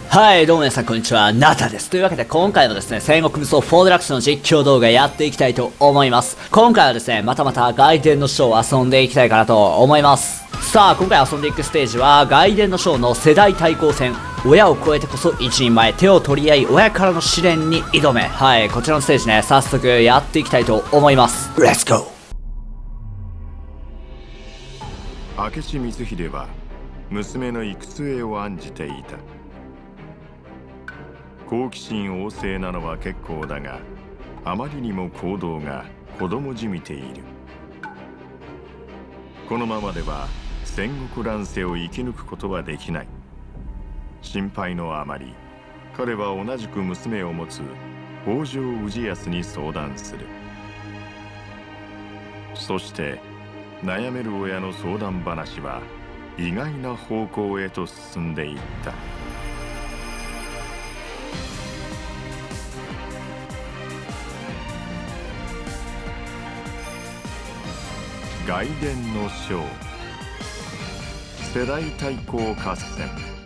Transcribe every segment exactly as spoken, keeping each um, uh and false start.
はい、どうも皆さんこんにちは、ナタです。というわけで今回もですね、戦国無双フォーデラックスの実況動画やっていきたいと思います。今回はですね、またまた外伝のショーを遊んでいきたいかなと思います。さあ、今回遊んでいくステージは、外伝のショーの世代対抗戦、親を超えてこそ一人前、手を取り合い、親からの試練に挑め。はい、こちらのステージね、早速やっていきたいと思います。レッツゴー。明智光秀は、娘の行く末を案じていた。好奇心旺盛なのは結構だが、あまりにも行動が子供じみている。このままでは戦国乱世を生き抜くことはできない。心配のあまり、彼は同じく娘を持つ北条氏康に相談する。そして悩める親の相談話は意外な方向へと進んでいった。外伝のショー、世代対抗合戦。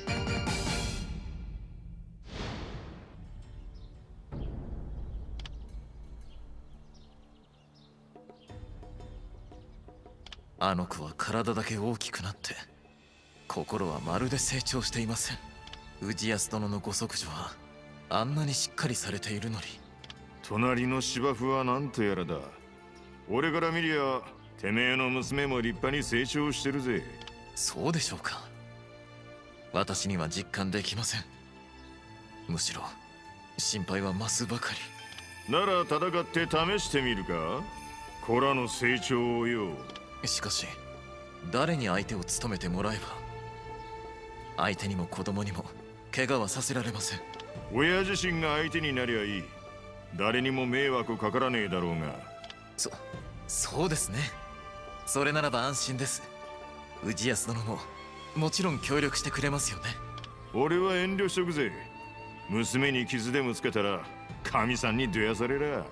あの子は体だけ大きくなって心はまるで成長していません。氏康殿のご息女はあんなにしっかりされているのに。 隣の芝生は何とやらだ。俺から見りゃてめえの娘も立派に成長してるぜ。 そうでしょうか。私には実感できません。むしろ心配は増すばかり。なら戦って試してみるか、子らの成長をよ。 しかし誰に相手を務めてもらえば。相手にも子供にも怪我はさせられません。 親自身が相手になりゃいい。誰にも迷惑かからねえだろうが。 そそうですね。それならば安心です。氏康殿ももちろん協力してくれますよね。 俺は遠慮しとくぜ。娘に傷でもつけたら神さんにどやされら。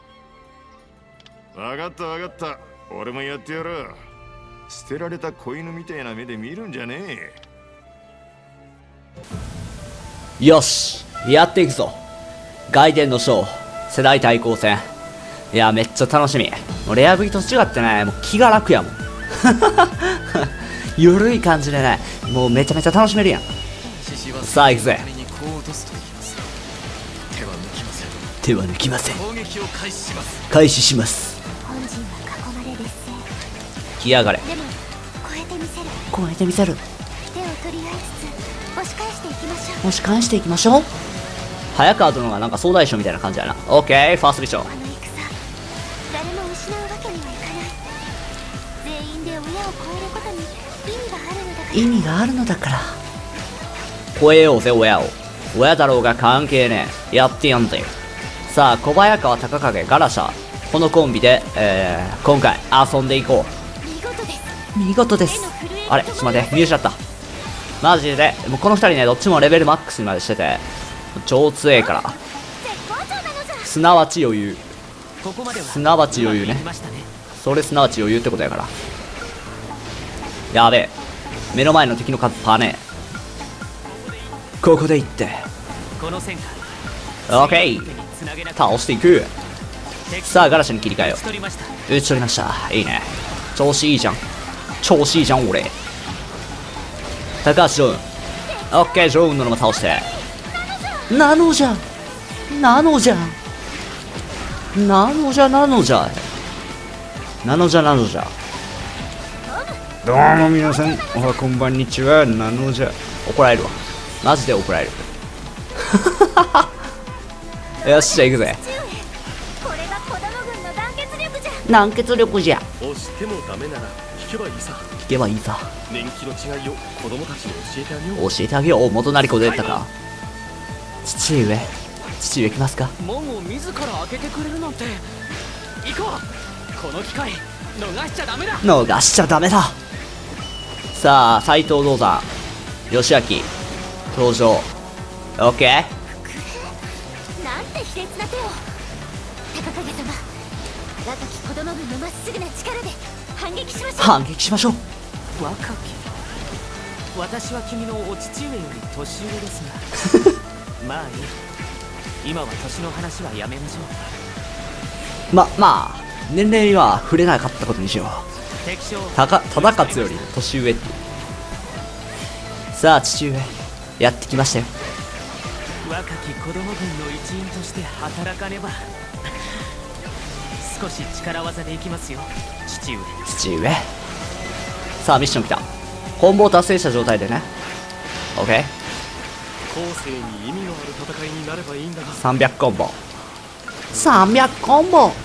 分かった分かった、俺もやってやる。捨てられた子犬みたいな目で見るんじゃねー。よし、やっていくぞ。外伝のショー、世代対抗戦。いや、めっちゃ楽しみ。もうレアブリと違ってね、もう気が楽やもん。ゆるい感じでね、もうめちゃめちゃ楽しめるやん。さあ行くぜ。手は抜きません。 攻撃を開始します。 開始します。 本陣は囲まれ劣勢。 来やがれ。 でも超えてみせる。 超えてみせる。 手を取り合いつつ押し返していきましょう。 押し返していきましょう。早川殿がなんか総大将みたいな感じやな。オッケー、ファーストビション。 あの戦、誰も失うわけにはいかない。全員で親を超えることに意味があるのだから。 意味があるのだから。超えようぜ親を。親だろうが関係ねえ。やってやんぜ。さあ、小早川隆景ガラシャ、このコンビで、えー、今回遊んでいこう。見事です。 見事です。あれ、ちょっと待って、見失った。マジでもうこのふたりね、どっちもレベルマックスにまでしてて超強えから、すなわち余裕。すなわち余裕ね。それすなわち余裕ってことやから。やべえ、目の前の敵の数パネー。ここでいってオッケー、倒していく。さあガラシャに切り替えよう。打ち取りました。いいね、調子いいじゃん。調子いいじゃん俺。高橋ジョーン。オッケー、ジョーンのまま倒して。なのじゃなのじゃなのじゃなのじゃなのじゃなのじゃ。どうも皆さん、おはこんばんにちは。なのじゃ。怒られるわ、マジで怒られる。よっしゃ、行くぜ。 これが子供軍の団結力じゃ。 団結力じゃ。 押してもダメなら聞けばいいさ。 聞けばいいさ。 年季の違いを子供たちに教えてあげよう。 教えてあげよう。元成子出たか。父上、父上来ますか。 門を自ら開けてくれるなんて。行こう、この機会逃しちゃダメだ。 逃しちゃダメだ。さあ、斎藤道山、義明登場。オッケー。 なんて卑劣な手を。高影様、若き子供軍のまっすぐな力で反撃しましょう。 反撃しましょう。 若き私は君のお父上より年上ですがまあいい、今は年の話はやめましょう。 ままあ年齢には触れなかったことにしよう。 敵将たか忠勝より年上っていう。さあ父上やってきましたよ。 若き子供軍の一員として働かねば。少し力技でいきますよ父上。 父上。さあミッション来た。コンボを達成した状態でね。 OK。 後世に意味のある戦いになればいいんだが。 さんびゃくコンボ、さんびゃくコンボ、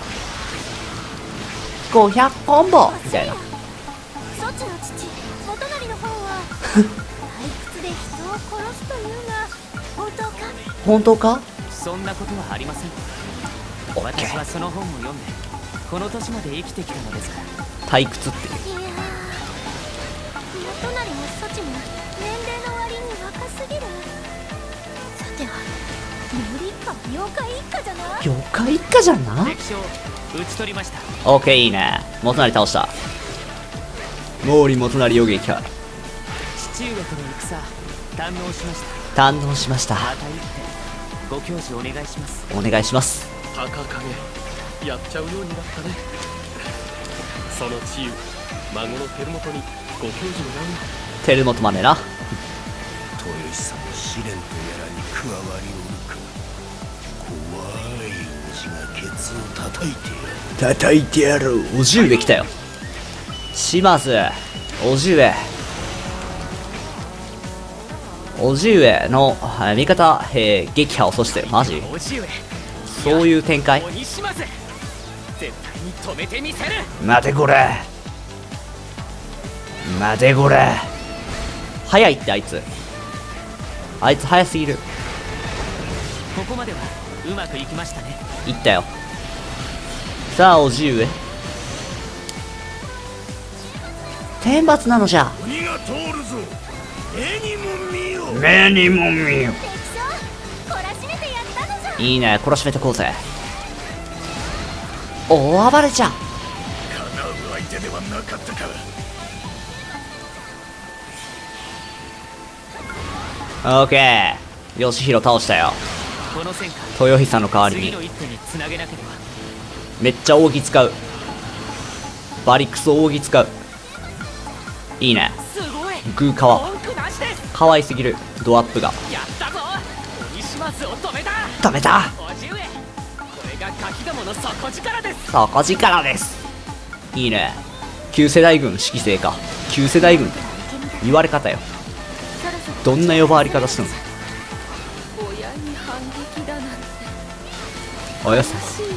ごひゃくコンボみたいな。 そちの父元就の方は退屈で人を殺すというが本当か？ 本当か？ そんなことはありません。 オッケー。 私はその本を読んでこの年まで生きてきたのですから。 退屈っていう。 いやー、元就もそちも年齢の割に若すぎる。さては森か妖怪一家じゃない？ 妖怪一家じゃな。 敵将討ち取りました。 オッケー、いいね。元就倒した。毛利元就予撃か。 父上との戦堪能しました。 堪能しました。 また言ってご教示お願いします。 お願いします。 高影やっちゃうようになったね。その治癒孫の輝元にご教示もらうよ。 照本までな。 豊久も試練とやらに加わりおるか。怖いおじがケツを叩いてやる。 叩いてやる。おじ上来たよ。島津おじ上おじ上のはい味方、えー、撃破を阻止してる。マジおじ上そういう展開。 鬼島津絶対に止めてみせる。 待てこれ待てこれ。早いってあいつあいつ早すぎる。 ここまではうまくいきましたね。 いったよ。さあおじ上天罰なのじゃ。 鬼が通るぞ。目にも見よ。 目にも見よ。 敵将懲らしめてやったのじゃ。 いいね、懲らしめてこうぜ。大暴れじゃ。 叶う相手ではなかったか。 オッケー。義弘倒したよ。 この戦果豊久の代わりに次の一手につなげなければ。 めっちゃ扇使う。バリクソ扇使う。いいね。 すごいグーかわ文句なしです。 かわいすぎる。ドアップがやったぞ鬼島津を止めた。 ダメだ。 おじ上これがガキどもの底力です。 底力です。いいね。旧世代軍指揮制か。旧世代軍って言われ方よ。どんな呼ばわり方するの。 親に反撃だなんておやすらしいです。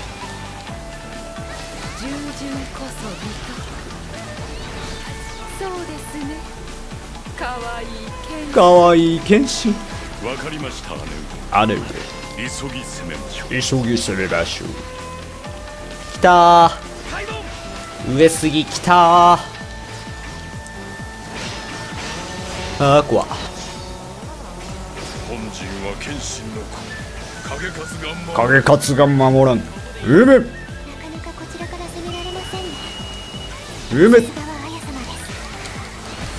従順こそ美徳。そうですね。かわいい剣。 かわいい剣士。 わかりました姉ある上。急ぎ攻めましょう。 急ぎ攻めましょう。きたー。上杉きたー。あー怖っ。 本陣は謙信の子影勝が守影勝が守らん。うめなかなかこちらから攻められませんね。 うめさすがは綾様です。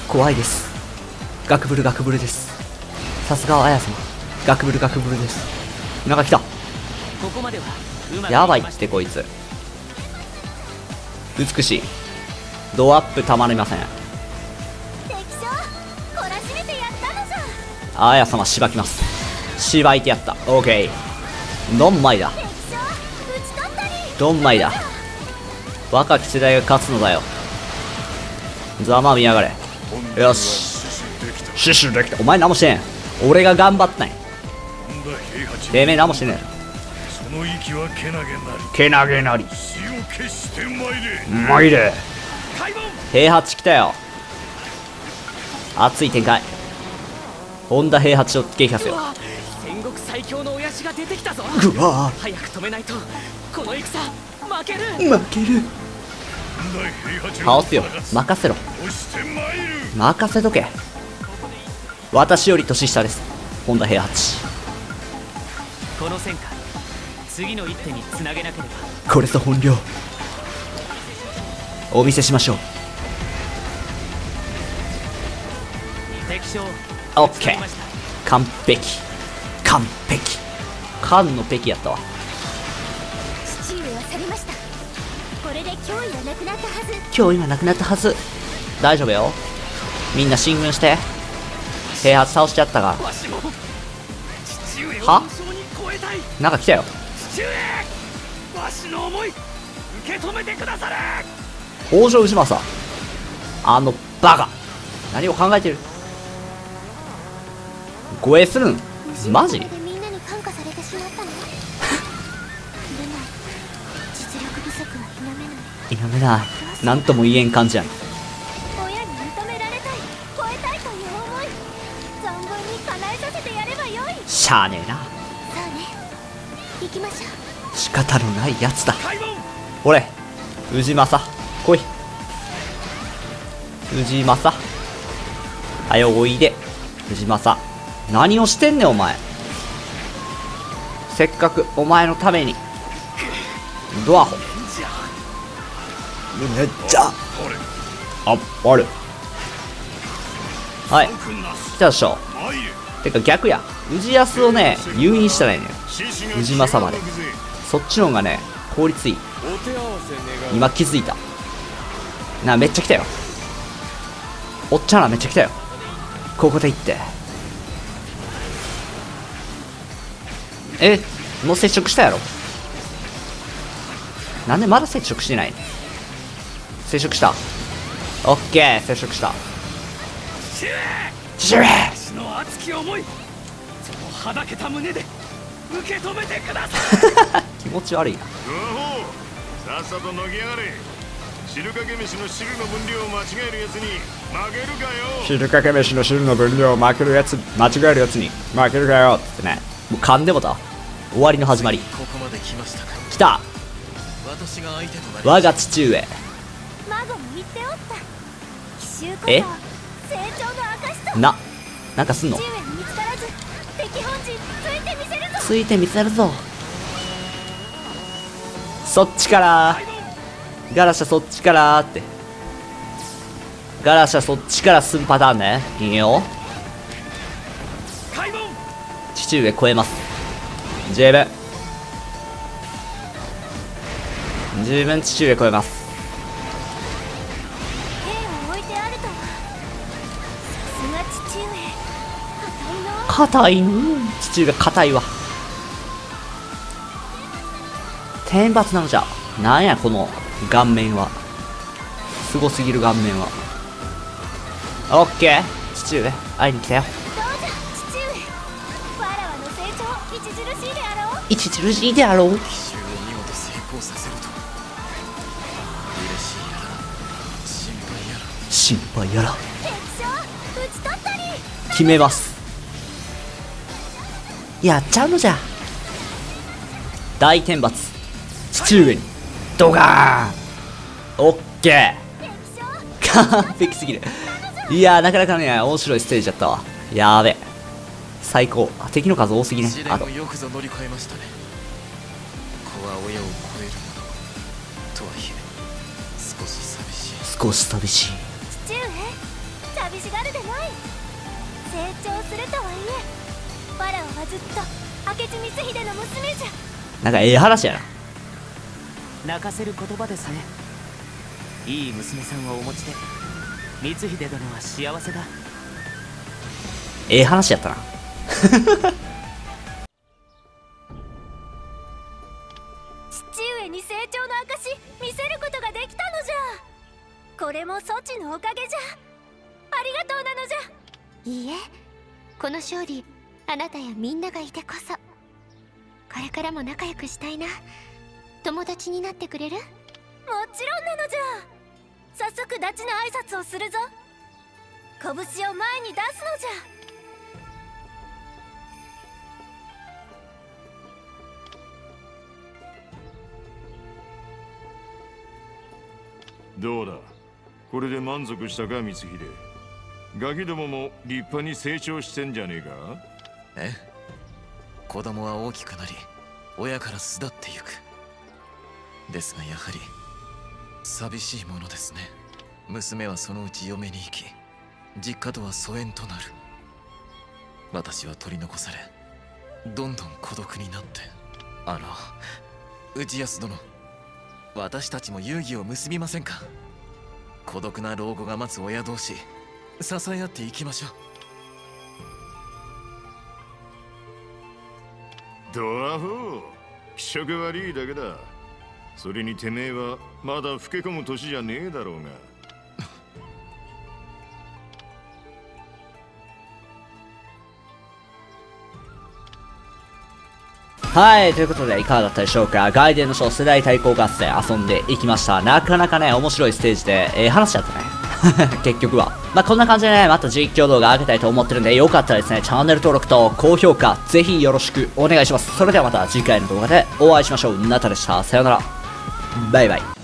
怖いです。ガクブルガクブルです。さすがは綾様。ガクブルガクブルです。なんか来た。 ここまではうまくやばいっきましたてこいつ。美しい。ドアップたまりません。 敵将懲らしめてやったのじゃ。 あや様しばきます。しばいてやった。オーケー。ドンマイだ。 敵将討ち取ったり。 ドンマイだ。若き世代が勝つのだよ。ざまあ見やがれ。よし。死守できた。お前何もしてん。俺が頑張ったんや。てめえ何もしてねその息はけなげなり。 え。けなげなり。 死を決して参れ。 まいれ。平八来たよ。熱い展開。本田平八を撃破せよ。 戦国最強の親父が出てきたぞ。 うわ早く止めないとこの戦負ける。 ー負ける。倒すよ。任せろ。任せとけ。私より年下です。本田平八。 この戦果次の一手につなげなければ。 これぞ本領。お見せしましょう。 オッケー、完璧完璧、缶の璧やったわ。 父上は去りました。これで脅威はなくなったはず。 脅威はなくなったはず。大丈夫よ、みんな進軍して。平八倒しちゃったが、はなんか来たよ。 父上、わしの思い受け止めてくだされ。 北条氏政、あのバカ、何を考えてる。護衛するんマジ。 でみんなに感化されてしまったの。でも実力不足は否めない。 否めない、なんとも言えん感じやん。 親に認められたい、超えたいという思い、存分に叶えさせてやればよい。 しゃあねえな、 そうね、行きましょう。 仕方のないやつだ。俺氏政来い。氏政はよおいで。氏政何をしてんねんお前。せっかくお前のためにドアホめっちゃあっぱれ。はい来たでしょ。てか逆や、氏康をね誘引したらいいねん、氏政まで。そっちの方がね効率いい。今気づいたな。めっちゃ来たよ、おっちゃんらめっちゃ来たよ。ここで行って、えもう接触したやろ。なんでまだ接触してない。接触した。オッケー、接触した。父上、 私の熱き思い、そのはだけた胸で受け止めてください。 気持ち悪いな。 さっさとのぎやがれ。汁かけ飯の汁の分量を間違えるやつに負けるかよ。 汁かけ飯の汁の分量を負けるやつ、間違えるやつに負けるかよってね。もう噛んでもた。終わりの始まり。 ここまで来ましたか。 来た、 私が相手となり我が父上。 孫も言っておった。奇襲こそえ成長の証と。 な、なんかすんの。 父上に見つからず敵本陣ついてみせるぞ。 ついてみせるぞ。そっちからガラシャ、そっちからってガラシャそっちから進むパターンね。いいよ、父上超えます。十分十分父上超えます。 兵を置いてあるとはさすが父上、硬いの。 硬いの、父上硬いわ。天罰なのじゃ。なんやこの顔面は、すごすぎる顔面は。オッケー、父上会いに来たよ。 どうじゃ父上、わらわの成長著しいであろう。 著しいであろう。 奇襲を見事成功させると嬉しいやら心配やら。 心配やら敵将討ち取ったり。 決めます。やっちゃうのじゃ。大天罰、父上にドガーン。オッケー、完璧すぎる。いやー、なかなかね面白いステージだったわ。やーべ、最高。あ、敵の数多すぎね。 試あと練をよくぞ乗り越えましたね。子は親を超えるものとはいえ少し寂しい。 少し寂しい。 父上寂しがるでない。成長するとはいえわらわはずっと明智光秀の娘じゃ。 なんかええ話やな。 泣かせる言葉でさえいい娘さんをお持ちで光秀殿は幸せだ。 ええ話やったな。 父上に成長の証見せることができたのじゃ。これもそちのおかげじゃ。ありがとうなのじゃ。いいえ、この勝利あなたやみんながいてこそ。これからも仲良くしたいな。友達になってくれる？もちろんなのじゃ。早速ダチの挨拶をするぞ。拳を前に出すのじゃ。 どうだ、これで満足したか光秀。ガキどもも立派に成長してんじゃねえか。 え、子供は大きくなり親から巣立ってゆく。ですがやはり寂しいものですね。娘はそのうち嫁に行き実家とは疎遠となる。私は取り残され、どんどん孤独になって。あの氏康殿、私たちも友誼を結びませんか？孤独な老後が待つ親同士、支え合っていきましょう。 ドアホ、気色悪いだけだ。それにてめえはまだ老け込む年じゃねえだろうが。 はい、ということでいかがだったでしょうか。外伝の書世代対抗合戦遊んでいきました。なかなかね、面白いステージで、えー、話しちゃったね。結局は。まあ、こんな感じでね、また実況動画上げたいと思ってるんで、よかったらですね、チャンネル登録と高評価、ぜひよろしくお願いします。それではまた次回の動画でお会いしましょう。なたでした。さようなら。バイバイ。